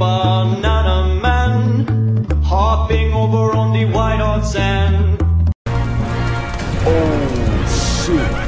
banana man, hopping over on the white hot sand. Oh, shoot.